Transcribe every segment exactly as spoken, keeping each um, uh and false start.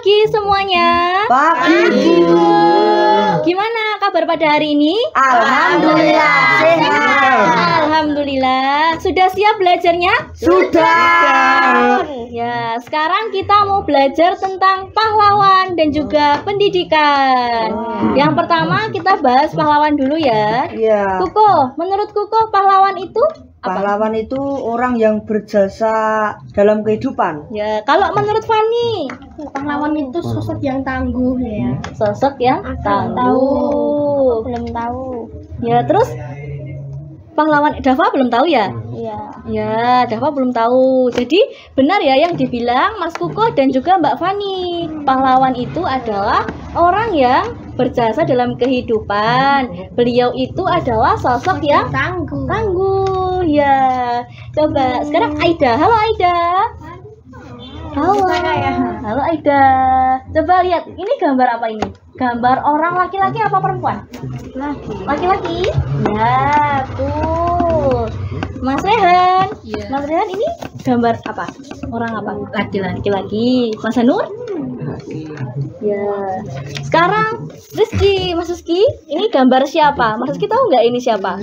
pagi semuanya. Pagi, Bu. Gimana kabar pada hari ini? Alhamdulillah sehat. Alhamdulillah. Sudah siap belajarnya? Sudah. Ya, sekarang kita mau belajar tentang pahlawan dan juga pendidikan. Yang pertama kita bahas pahlawan dulu ya. Iya. Kuko, menurut Kuko pahlawan itu apa? Pahlawan itu orang yang berjasa dalam kehidupan. Ya, kalau menurut Fani, Pahlawan itu sosok yang tangguh ya. sosok yang tangguh. Belum tahu. Ya, terus pahlawan Dava belum tahu ya? Iya. Ya, Dava belum tahu. Jadi benar ya yang dibilang Mas Kuko dan juga Mbak Fani. Pahlawan itu adalah orang yang berjasa dalam kehidupan. Beliau itu adalah sosok yang tangguh. tangguh. Ya. Coba sekarang Aida. Halo Aida. Halo. Halo Aida. Coba lihat, ini gambar apa ini? Gambar orang laki-laki apa perempuan? Laki-laki. Ya, tuh. Mas Rehan. Iya. Mas Rehan ini gambar apa? Orang apa? Laki-laki. Laki-laki. Mas Nur? Ya. Sekarang Rizky, Mas Rizky, ini gambar siapa? Mas Rizky tahu nggak ini siapa?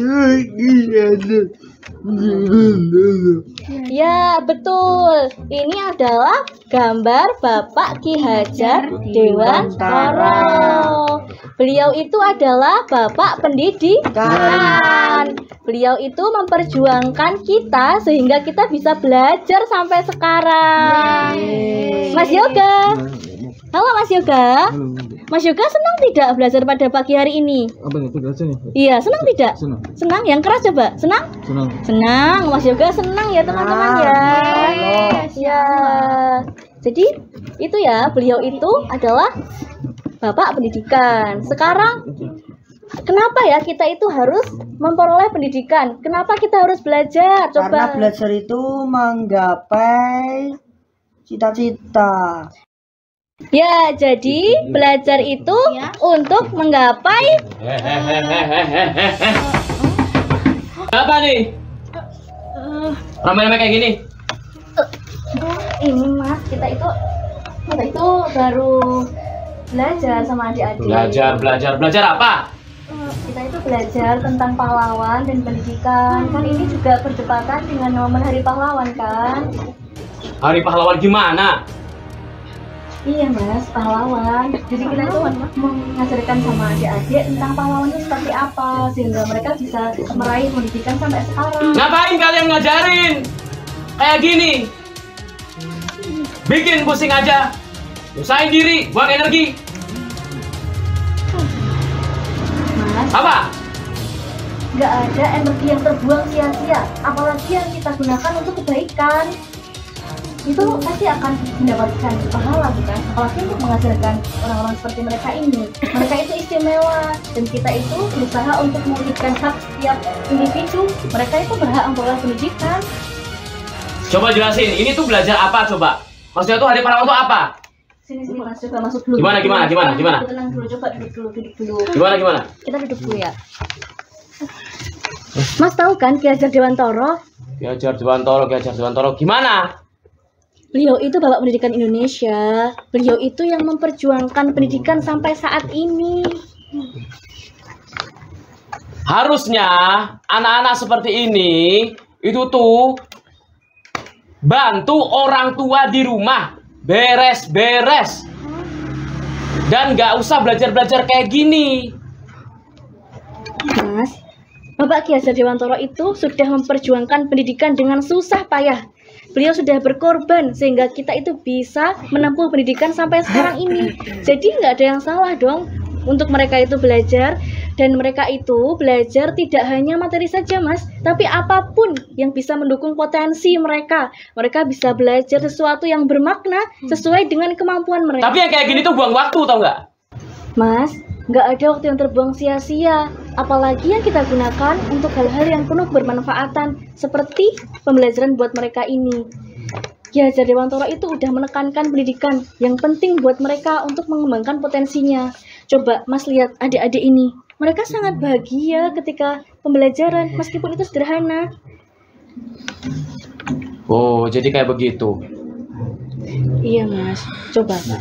Ya, betul. Ini adalah gambar Bapak Ki Hajar Dewantara. Beliau itu adalah Bapak Pendidikan. Beliau itu memperjuangkan kita sehingga kita bisa belajar sampai sekarang. Mas Yoga. Halo Mas Yoga. Mas Yoga senang tidak belajar pada pagi hari ini? Apa nih? Belajar nih? Iya, senang tidak? Senang. Senang? Yang keras coba. Senang? Senang. Senang. Mas Yoga senang ya teman-teman ya. Ya. Jadi itu ya, beliau itu adalah Bapak Pendidikan. Sekarang kenapa ya kita itu harus memperoleh pendidikan? Kenapa kita harus belajar? Coba. Karena belajar itu menggapai cita-cita. Ya, jadi belajar itu Ya. untuk menggapai Apa nih? Ramai-ramai kayak gini. ini Mas, kita itu kita itu baru belajar sama adik-adik. Belajar, belajar, belajar apa? Kita itu belajar tentang pahlawan dan pendidikan. Kan ini juga berdepatan dengan momen Hari Pahlawan kan? Hari pahlawan gimana? Iya Mas, pahlawan. Jadi kita itu mengajarkan sama adik-adik tentang pahlawan itu seperti apa sehingga mereka bisa meraih pendidikan sampai sekarang. Ngapain kalian ngajarin? Kayak gini. Bikin pusing aja. Usahain diri, buang energi. Mas, Apa? nggak ada energi yang terbuang sia-sia, apalagi yang kita gunakan untuk kebaikan. Itu pasti akan mendapatkan pahala bukan? Apalagi untuk mengajarkan orang-orang seperti mereka ini. Mereka itu istimewa dan kita itu berusaha untuk mewujudkan hak setiap individu. Mereka itu berhak memperoleh pendidikan. Coba jelasin, ini tuh belajar apa coba? Maksudnya tuh hari pahlawan tuh apa? Sini sini Mas, coba masuk dulu. Gimana, gimana, gimana, gimana? Tenang dulu, coba duduk dulu, duduk dulu. Gimana, gimana? Kita duduk dulu ya. Mas tahu kan Ki Hajar Dewantara? Ki Hajar Dewantara, Ki Hajar Dewantara gimana? Beliau itu Bapak Pendidikan Indonesia. Beliau itu yang memperjuangkan pendidikan sampai saat ini. Harusnya anak-anak seperti ini itu tuh bantu orang tua di rumah beres-beres dan nggak usah belajar-belajar kayak gini. Mas, Bapak Ki Hajar Dewantara itu sudah memperjuangkan pendidikan dengan susah payah. Beliau sudah berkorban sehingga kita itu bisa menempuh pendidikan sampai sekarang ini. Jadi nggak ada yang salah dong untuk mereka itu belajar. Dan mereka itu belajar tidak hanya materi saja Mas, tapi apapun yang bisa mendukung potensi mereka. Mereka bisa belajar sesuatu yang bermakna sesuai dengan kemampuan mereka. Tapi yang kayak gini tuh buang waktu, tau nggak? Mas, nggak ada waktu yang terbuang sia-sia. Apalagi yang kita gunakan untuk hal-hal yang penuh bermanfaatan, seperti pembelajaran buat mereka ini. Ki Hajar Dewantara itu udah menekankan pendidikan yang penting buat mereka untuk mengembangkan potensinya. Coba Mas lihat adik-adik ini. Mereka sangat bahagia ketika pembelajaran, meskipun itu sederhana. Oh, jadi kayak begitu. Iya Mas, coba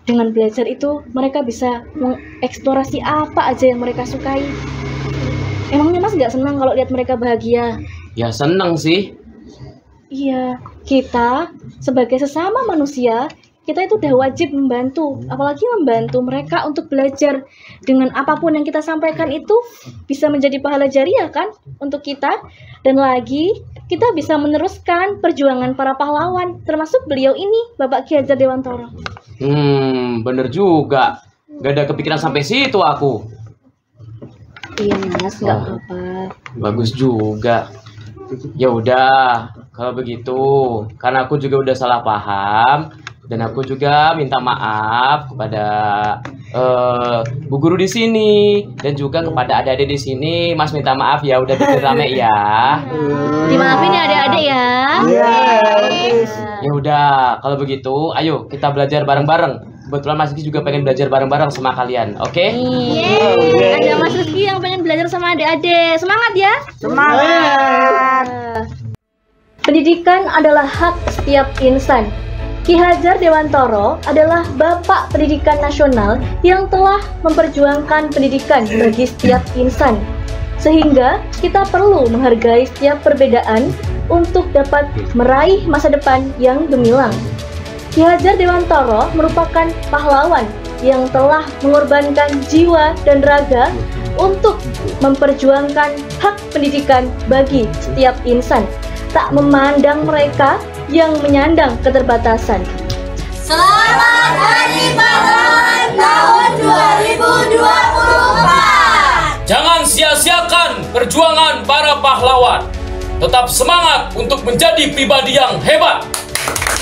Dengan belajar itu mereka bisa mengeksplorasi apa aja yang mereka sukai. Emangnya Mas nggak senang kalau lihat mereka bahagia? Ya seneng sih. Iya, kita sebagai sesama manusia, kita itu udah wajib membantu, apalagi membantu mereka untuk belajar. Dengan apapun yang kita sampaikan itu bisa menjadi pahala jariah kan untuk kita. Dan lagi kita bisa meneruskan perjuangan para pahlawan, termasuk beliau ini, Bapak Ki Hajar Dewantoro. Hmm, bener juga. Gak ada kepikiran sampai situ aku. Iya Mas, nggak Wah. apa-apa. Bagus juga. Ya udah, kalau begitu, karena aku juga udah salah paham dan aku juga minta maaf kepada eh, Bu Guru di sini dan juga kepada adik-adik di sini. Mas minta maaf ya, udah bikin rame ya. Dimaafin ya adik-adik ya. Iya. Ya udah, kalau begitu, ayo kita belajar bareng-bareng. Kebetulan Mas Rizky juga pengen belajar bareng-bareng sama kalian, oke? Yeay, ada Mas Rizky yang pengen belajar sama adik-adik. Semangat ya. Semangat. Pendidikan adalah hak setiap insan. Ki Hajar Dewantoro adalah Bapak Pendidikan Nasional yang telah memperjuangkan pendidikan bagi setiap insan. Sehingga kita perlu menghargai setiap perbedaan untuk dapat meraih masa depan yang gemilang. Ki Hajar Dewantoro merupakan pahlawan yang telah mengorbankan jiwa dan raga untuk memperjuangkan hak pendidikan bagi setiap insan, tak memandang mereka yang menyandang keterbatasan. Selamat Hari Pahlawan tahun dua ribu dua puluh empat. Jangan sia-siakan perjuangan para pahlawan. Tetap semangat untuk menjadi pribadi yang hebat.